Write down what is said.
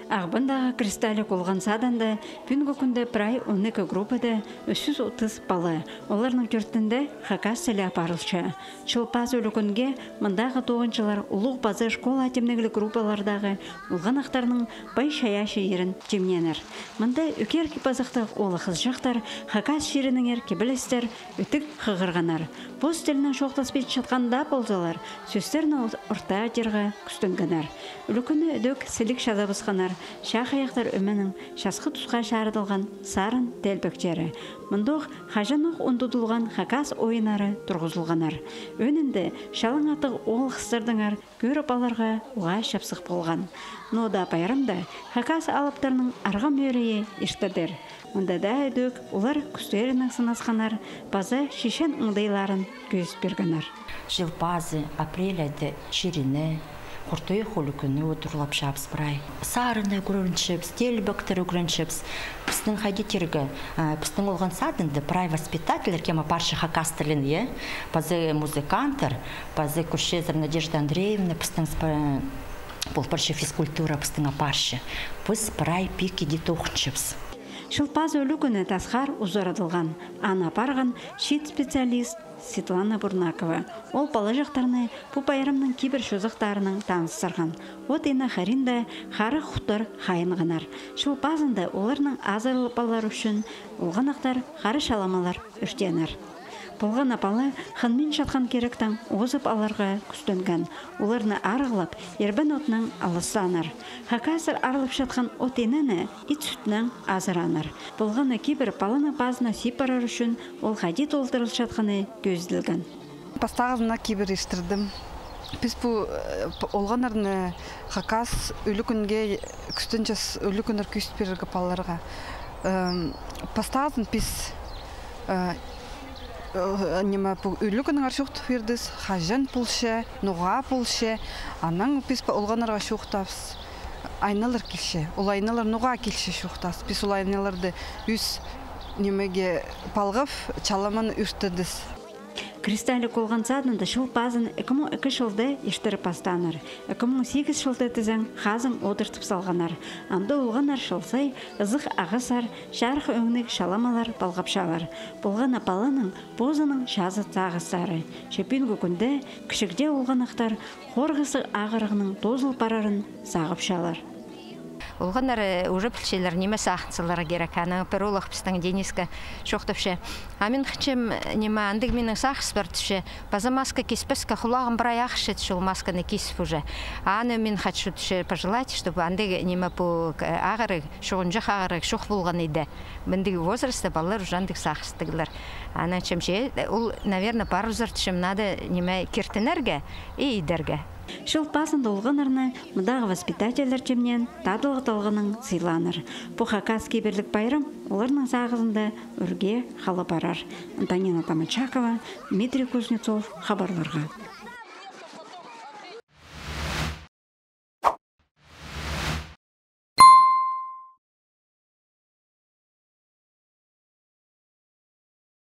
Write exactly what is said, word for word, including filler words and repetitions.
Ағбындағы кристаллы қолған саданды бүгінгі күнде прай он екі группада үш жүз отыз бала. Оларның түртінде хакас сәлі апарылшы. Шылпаз өлікінге мұндағы тоғыншылар ұлық базы школа темнігілі группалардағы ұлған ақтарының бай шая шейірін темненір. Мұнда үкер кипазықтық олы қыз жақтар хакас шерініңер кебілістер үтік қығырғанар. Боз тілінің шоқтаспет шатқанда болзалар, сөстеріні орта атерға күстінгінар. Үлікіні өдік сілік шадабысқанар, шақ аяқтар өменің шасқы тұсқа шарыдылған сарын тәлбөктері. Мұндық қажанық ондудылған хакас ойынары тұрғызылғанар. Өнінде шалың атық ол қыстырдыңар көріп аларға уға шапсық болған. Нода байрамда хакас алыптарының арғам өрейе ештірдер. Мұнда да өдік олар күстерінің сынасқанар, базы шешен ұңдайларын көз бергінар. Жыл базы апреляды чиріне, Құртуы қолы күні отырлап шапс бірай. Сарыны көріншіпс, телбіктір көріншіпс. Пістің қайдетергі, пістің олған садынды прай воспитателер, кема паршы хакастылын, е? Пазы музыкантыр, пазы Кушезер Надежда Андреевна, пістің бұл паршы физкультура, пістің апаршы. Пыз прай пик еде тоқыншіпс. Шылпаз өлі күні тасқар ұзарадылған. Ана парған шет специалист Светлана Бурнакова. Ол бала жақтарыны бұл байрамның кейбір шозықтарының таныстырған. От ена харинда қары құқтар қайынғанар. Шылпазында оларының азарлы балар үшін ұлғанақтар қары шаламалар үштенір. Болған апалы ханмен шатқан керектің озып аларға күстінген. Оларны арғылап, ербін отның алысанар. Хакасыр арылып шатқан от енені ит сүтінің азыранар. Болғаны кейбір баланы базына сипарар үшін ол қадет олдырыл шатқаны көзділген. Пастағызына кейбір ештірдім. Біз бұл олғанарыны хакас өлі күнге күстінчес өлі күнір күст беріргі балаларға. Пастағызын біз Нема үлігінің аршуқты бердіз, қажан пұлшы, нұға пұлшы, анаң біз олғанарға шуқтапыз, айналар келші, ол айналар нұға келші шуқтапыз. Біз ол айналарды үз немеге палғып, чаламаны үрттідіз. Кристаллы қолған садында шыл базын екі мың екі жылды ештірі пастаныр. екі мың сегіз жылды тізің қазың одыртып салғанар. Амды олғанар шылсай, ызық ағысар, жарық өңнік шаламалар балғапшалар. Болған апалының бозының жазы тағысары. Шепінгі күнді кішікде олғанақтар қорғысы ағырығының тозыл парарын сағыпшалар. Олғанар уже пілшелер неме сақынсылары керек. Аны перолық пістің Дениска шоқтыпшы. Амин қычым неме андық менің сақыс бартышы. База маска кеспескі құлағым бір аяқ шет шыл масканы кесіп уже. Аны мен хочу пожелать, чтобы андық неме бұл ағыры, шоғынжақ ағыры шоқ болған еді. Біндігі возрасты балалар уже андық сақыстығылар. Аны чымшы, ол, наверное, пару зартышым надо неме кертінерге и идерге. Шыл пасында олғанарына мұдағы воспитателер жемнен тадылғы талғының сыйланыр. Бұл хакас кейбірлік байрам оларының сағызында үрге қалы барар. Антонина Тамачакова, Дмитрий Кузнецов хабарларға.